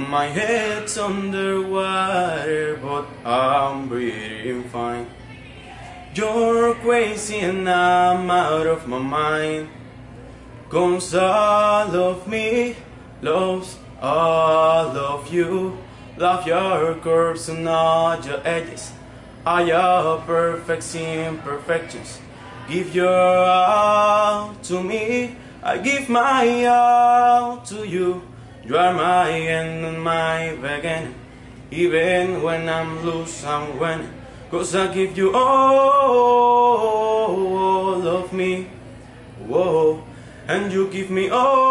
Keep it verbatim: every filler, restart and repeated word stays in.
My head's underwater, but I'm breathing fine. You're crazy and I'm out of my mind. 'Cause all of me loves all of you. Love your curves and all your edges, all your perfect imperfections. Give your all to me, I give my all to you. You are my end and my beginning. Even when I'm loose, I'm winning. 'Cause I give you all of me, whoa, and you give me all